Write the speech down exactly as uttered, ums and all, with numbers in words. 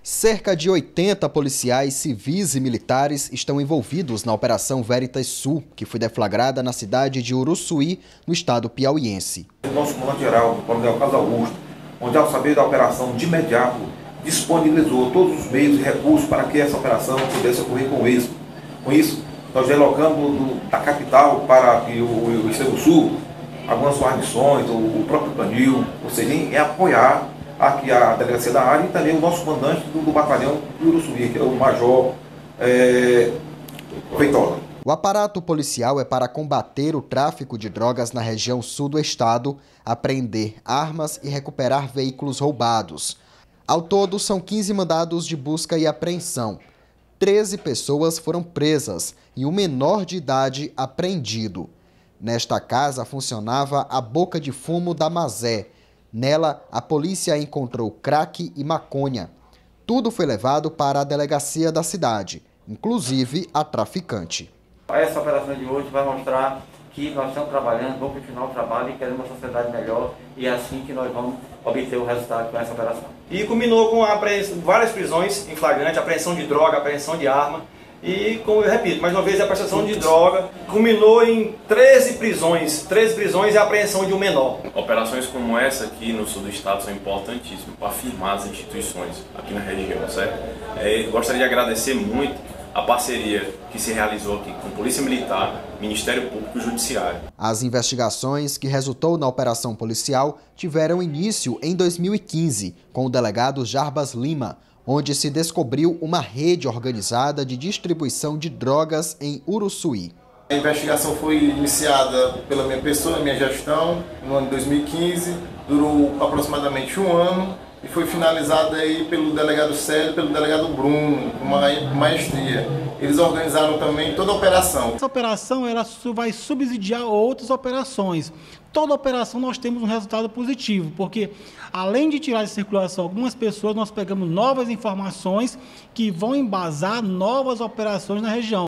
Cerca de oitenta policiais civis e militares estão envolvidos na Operação Veritas Sul, que foi deflagrada na cidade de Uruçuí, no estado piauiense. O nosso comandante-geral, o coronel Carlos Augusto, onde ao saber da operação de imediato, disponibilizou todos os meios e recursos para que essa operação pudesse ocorrer com êxito. Com isso, nós relocamos do, da capital para o, o, o Extremo Sul algumas guarnições, o, o próprio Canil, ou seja, em, em apoiar aqui a delegacia da área e também o nosso comandante do, do batalhão de Uruçuí, que é o Major é, Feitola. O aparato policial é para combater o tráfico de drogas na região sul do estado, apreender armas e recuperar veículos roubados. Ao todo, são quinze mandados de busca e apreensão. treze pessoas foram presas e um menor de idade apreendido. Nesta casa funcionava a boca de fumo da Mazé. Nela, a polícia encontrou crack e maconha. Tudo foi levado para a delegacia da cidade, inclusive a traficante. Essa operação de hoje vai mostrar que nós estamos trabalhando, vamos continuar o trabalho e queremos uma sociedade melhor, e é assim que nós vamos obter o resultado com essa operação. E culminou com a apreensão, várias prisões em flagrante, apreensão de droga, apreensão de arma, e, como eu repito, mais uma vez a apreensão de droga, culminou em treze prisões, treze prisões e a apreensão de um menor. Operações como essa aqui no sul do estado são importantíssimas para afirmar as instituições aqui na região, certo? É, gostaria de agradecer muito a parceria que se realizou aqui com Polícia Militar, Ministério Público e Judiciário. As investigações que resultou na operação policial tiveram início em dois mil e quinze, com o delegado Jarbas Lima, onde se descobriu uma rede organizada de distribuição de drogas em Uruçuí. A investigação foi iniciada pela minha pessoa, minha gestão, no ano de dois mil e quinze, durou aproximadamente um ano e foi finalizada aí pelo delegado Célio e pelo delegado Bruno, com uma maestria. Eles organizaram também toda a operação. Essa operação ela vai subsidiar outras operações. Toda operação nós temos um resultado positivo, porque além de tirar de circulação algumas pessoas, nós pegamos novas informações que vão embasar novas operações na região.